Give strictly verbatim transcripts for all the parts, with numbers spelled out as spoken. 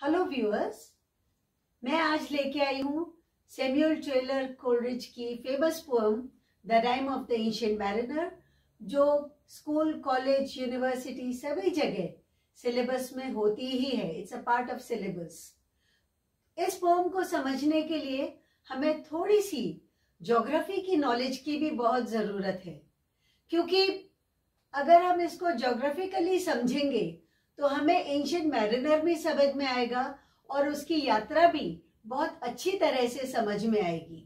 Hello viewers, मैं आज लेके आई हूँ सैमुअल टेलर कोलरिज की famous poem the Rime of the Ancient Mariner, जो स्कूल, कॉलेज, यूनिवर्सिटी सभी जगह सिलेबस में होती ही है। It's a part of syllabus. इस पोएम को समझने के लिए हमें थोड़ी सी ज्योग्राफी की नॉलेज की भी बहुत ज़रूरत है, क्योंकि अगर हम इसको ज्योग्राफिकली समझेंगे तो हमें एंशिएंट मैरिनर भी समझ में आएगा और उसकी यात्रा भी बहुत अच्छी तरह से समझ में आएगी।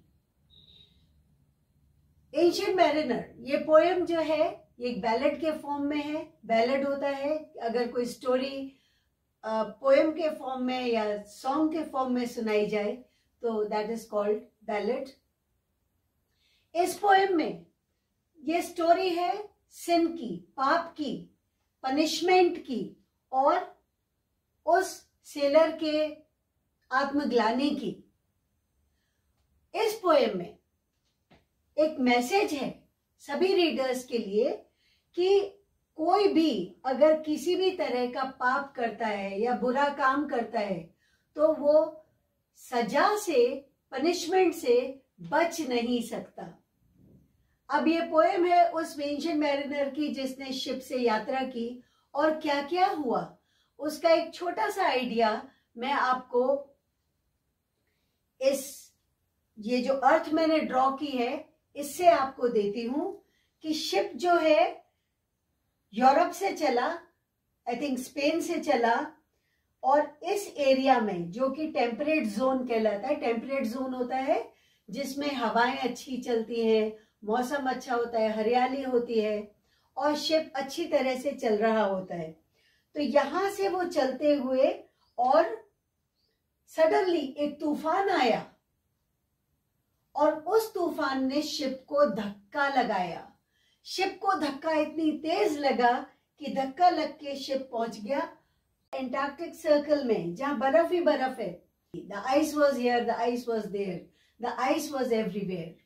एंशिएंट मैरिनर ये पोएम जो है ये एक बैलेड के फॉर्म में है। बैलेड होता है अगर कोई स्टोरी पोएम के फॉर्म में या सॉन्ग के फॉर्म में सुनाई जाए तो दैट इज कॉल्ड बैलेड। इस पोएम में ये स्टोरी है सिन की, पाप की, पनिशमेंट की और उस सेलर के आत्मग्लानि की। इस पोएम में एक मैसेज है सभी रीडर्स के लिए कि कोई भी अगर किसी भी तरह का पाप करता है या बुरा काम करता है तो वो सजा से, पनिशमेंट से बच नहीं सकता। अब ये पोएम है उस एंशिएंट मैरिनर की जिसने शिप से यात्रा की और क्या क्या हुआ उसका एक छोटा सा आइडिया मैं आपको इस ये जो अर्थ मैंने ड्रॉ की है इससे आपको देती हूं कि शिप जो है यूरोप से चला, आई थिंक स्पेन से चला, और इस एरिया में जो कि टेम्परेट जोन कहलाता है। टेम्परेट जोन होता है जिसमें हवाएं अच्छी चलती हैं, मौसम अच्छा होता है, हरियाली होती है और शिप अच्छी तरह से चल रहा होता है। तो यहां से वो चलते हुए और सडनली एक तूफान आया और उस तूफान ने शिप को धक्का लगाया। शिप को धक्का इतनी तेज लगा कि धक्का लग के शिप पहुंच गया एंटार्क्टिक सर्कल में, जहां बर्फ ही बर्फ है। The ice was here, the ice was there, the ice was everywhere.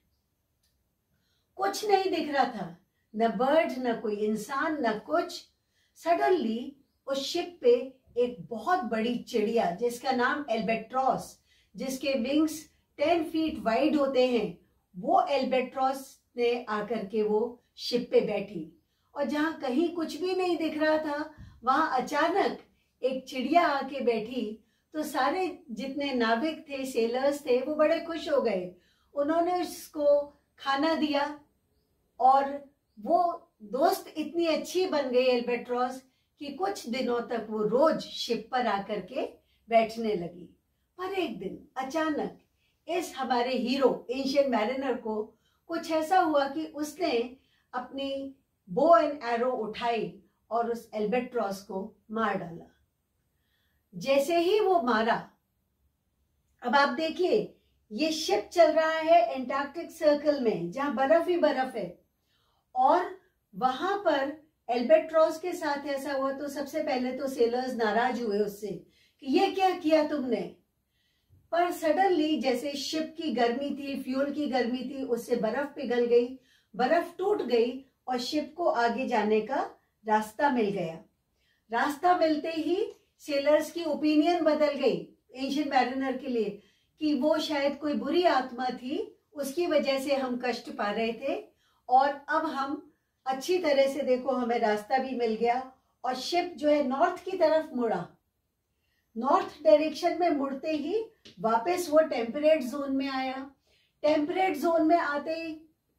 कुछ नहीं दिख रहा था, न बर्ड, न कोई इंसान, न कुछ। सडनली उस शिप पे एक बहुत बड़ी चिड़िया जिसका नाम एल्बेट्रॉस, जिसके विंग्स टेन फीट वाइड होते हैं, वो एल्बेट्रॉस ने आकर के वो शिप पे बैठी। और जहां कहीं कुछ भी नहीं दिख रहा था वहां अचानक एक चिड़िया आके बैठी। तो सारे जितने नाविक थे, सेलर्स थे, वो बड़े खुश हो गए। उन्होंने उसको खाना दिया और वो दोस्त इतनी अच्छी बन गई एल्बेट्रॉस कि कुछ दिनों तक वो रोज शिप पर आकर के बैठने लगी। पर एक दिन अचानक इस हमारे हीरो एंशिएंट मैरिनर को कुछ ऐसा हुआ कि उसने अपनी बो एंड एरो उठाई और उस एल्बेट्रॉस को मार डाला। जैसे ही वो मारा, अब आप देखिए ये शिप चल रहा है एंटार्क्टिक सर्कल में जहां बर्फ ही बर्फ है, और वहां पर एल्बेट्रॉस के साथ ऐसा हुआ। तो सबसे पहले तो सेलर्स नाराज हुए उससे कि ये क्या किया तुमने। पर सडनली जैसे शिप की गर्मी थी, फ्यूल की गर्मी थी, उससे बर्फ पिघल गई, बर्फ टूट गई और शिप को आगे जाने का रास्ता मिल गया। रास्ता मिलते ही सेलर्स की ओपिनियन बदल गई एंशिएंट मैरिनर के लिए कि वो शायद कोई बुरी आत्मा थी, उसकी वजह से हम कष्ट पा रहे थे, और अब हम अच्छी तरह से, देखो हमें रास्ता भी मिल गया। और शिप जो है नॉर्थ की तरफ मुड़ा। नॉर्थ डायरेक्शन में मुड़ते ही वापस वो टेम्परेट जोन में आया। टेम्परेट जोन में आते ही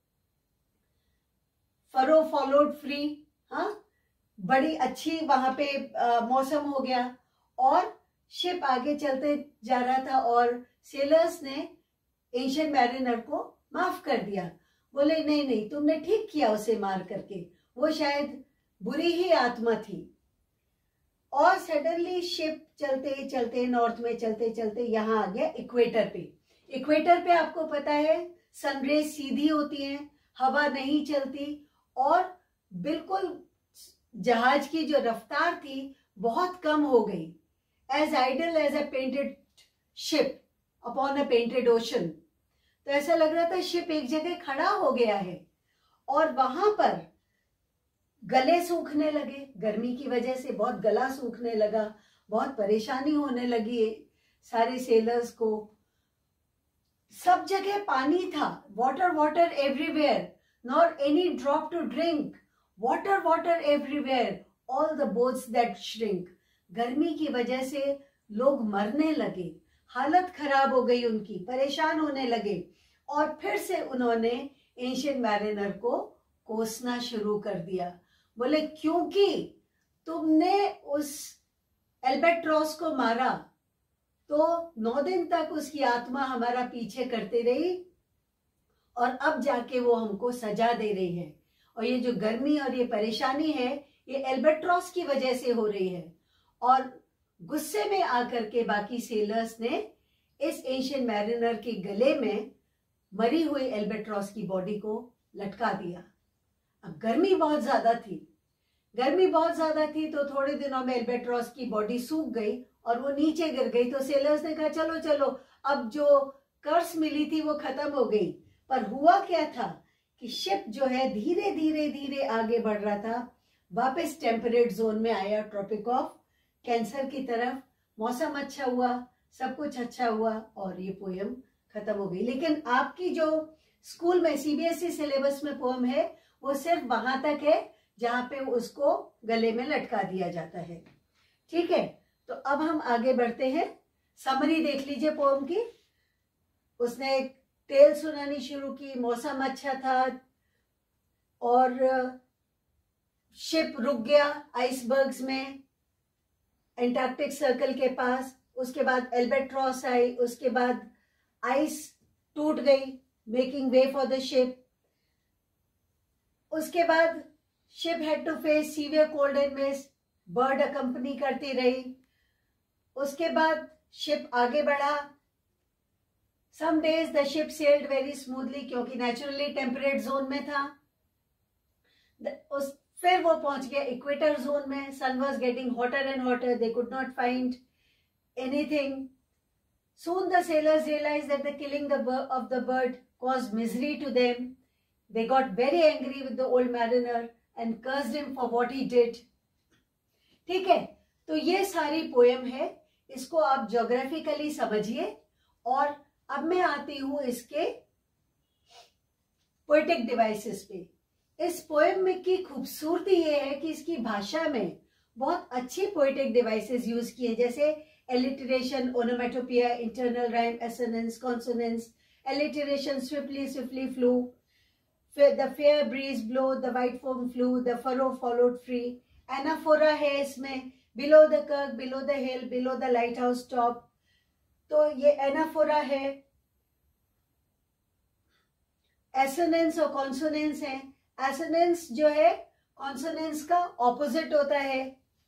फरो फॉलोड फ्री, हाँ, बड़ी अच्छी वहां पे आ, मौसम हो गया और शिप आगे चलते जा रहा था। और सेलर्स ने एंशिएंट मैरिनर को माफ कर दिया। बोले नहीं नहीं, तुमने ठीक किया उसे मार करके, वो शायद बुरी ही आत्मा थी। और सडनली शिप चलते चलते नॉर्थ में चलते चलते यहां आ गया इक्वेटर पे। इक्वेटर पे आपको पता है सनरेज सीधी होती है, हवा नहीं चलती और बिल्कुल जहाज की जो रफ्तार थी बहुत कम हो गई। As idle as a painted ship upon a painted ocean. तो ऐसा लग रहा था शिप एक जगह खड़ा हो गया है। और वहां पर गले सूखने लगे, गर्मी की वजह से बहुत गला सूखने लगा। बहुत परेशानी होने लगी सारे सेलर्स को। सब जगह पानी था, water water everywhere, not any drop to drink, water water everywhere, all the boats that shrink. गर्मी की वजह से लोग मरने लगे, हालत खराब हो गई उनकी, परेशान होने लगे। और फिर से उन्होंने एंशिएंट मैरिनर को कोसना शुरू कर दिया। बोले क्योंकि तुमने उस एल्बेट्रॉस को मारा तो नौ दिन तक उसकी आत्मा हमारा पीछे करती रही और अब जाके वो हमको सजा दे रही है। और ये जो गर्मी और ये परेशानी है ये एल्बेट्रॉस की वजह से हो रही है। और गुस्से में आकर के बाकी सेलर्स ने इस एंशिएंट मैरिनर के गले में मरी हुई एल्बेट्रॉस की बॉडी को लटका दिया। अब गर्मी बहुत ज्यादा थी, गर्मी बहुत ज्यादा थी तो थोड़े दिनों में एल्बेट्रॉस की बॉडी सूख गई और वो नीचे गिर गई। तो सेलर्स ने कहा चलो चलो अब जो कर्स मिली थी वो खत्म हो गई। पर हुआ क्या था कि शिप जो है धीरे धीरे धीरे आगे बढ़ रहा था, वापस टेम्परेट जोन में आया, ट्रॉपिक ऑफ कैंसर की तरफ। मौसम अच्छा हुआ, सब कुछ अच्छा हुआ और ये पोयम खत्म हो गई। लेकिन आपकी जो स्कूल में सीबीएसई सिलेबस में पोयम है वो सिर्फ वहां तक है जहां पे उसको गले में लटका दिया जाता है। ठीक है, तो अब हम आगे बढ़ते हैं। समरी देख लीजिए पोयम की। उसने एक टेल सुनानी शुरू की, मौसम अच्छा था और शिप रुक गया आइसबर्ग्स में एंटार्क्टिक सर्कल के पास। उसके बाद एल्बेट्रॉस आई, उसके बाद आइस टूट गई, making way for the ship. उसके बाद ship had to face severe cold and mist, bird accompany करती रही। उसके बाद शिप आगे बढ़ा। Some days the ship sailed very smoothly क्योंकि नेचुरली टेम्परेट जोन में था। उस फिर वो पहुंच गया इक्वेटर जोन में। Sun was getting hotter and hotter, they could not find anything. Soon the sailors realized that the killing the of the bird caused misery to them. They got very angry with the old mariner and cursed him for what he did. ठीक है, तो ये सारी poem है, इसको आप geographically समझिए। और अब मैं आती हूं इसके पोएटिक डिवाइसेस पे। इस पोयम में की खूबसूरती ये है कि इसकी भाषा में बहुत अच्छी पोएटिक डिवाइसेस यूज किए, जैसे alliteration, onomatopoeia, internal rhyme, assonance, consonance. Alliteration, swiftly, swiftly flew. The fair breeze blow, the white foam flew, the furrow followed free. Anaphora है इसमें, below the kirk, below the hill, below the lighthouse top. तो ये anaphora है। Assonance और consonance है। Assonance जो है consonance का opposite होता है।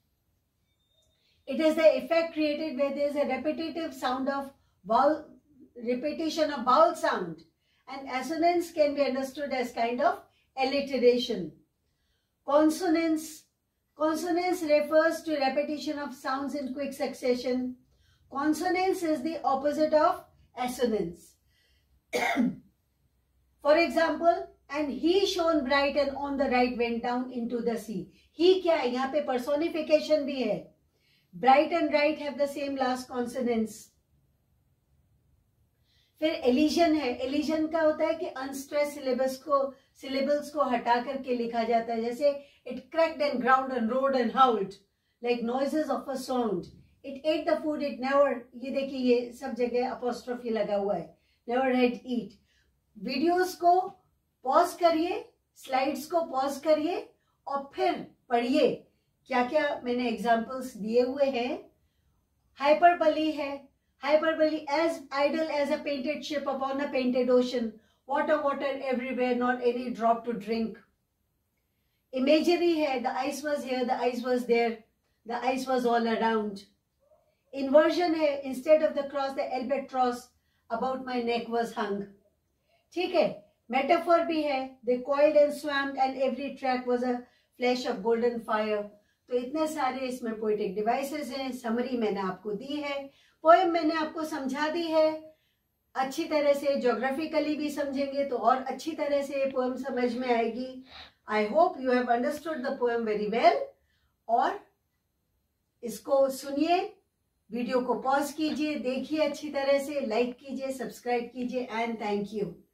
It is the effect created where there is a repetitive sound of vowel, repetition of vowel sound, and assonance can be understood as kind of alliteration. Consonance, consonance refers to repetition of sounds in quick succession. Consonance is the opposite of assonance. For example, and he shone bright and on the right went down into the sea. He क्या है? यहाँ पे personification भी है। Bright and right have the same last consonants. फिर elision है। elision का होता है कि unstressed syllables को syllables को हटा करके लिखा जाता है, जैसे it cracked and ground and roared and howled like noises of a sound. It ate the food it never, ये देखिए ये सब जगह apostrophe लगा हुआ है, never had eat. वीडियोस को पॉज करिए, स्लाइड्स को पॉज करिए और फिर पढ़िए क्या क्या मैंने एग्जाम्पल्स दिए हुए हैं। हाइपरबली है। Hyperbole, as idle as a painted ship upon a painted ocean, water water everywhere, not any drop to drink. Imagery है। The ice was here, the ice was there, the ice was all around. Inversion है। Instead of the cross the albatross about my neck was hung. ठीक है। Metaphor भी है। They coiled and swam and every track was a flash of golden fire. तो इतने सारे इसमें poetic devices हैं। समरी मैंने आपको दी है, पोएम मैंने आपको समझा दी है अच्छी तरह से। ज्योग्राफिकली भी समझेंगे तो और अच्छी तरह से ये पोएम समझ में आएगी। I hope you have understood the poem very well. और इसको सुनिए, वीडियो को पॉज कीजिए, देखिए अच्छी तरह से, लाइक कीजिए, सब्सक्राइब कीजिए एंड थैंक यू।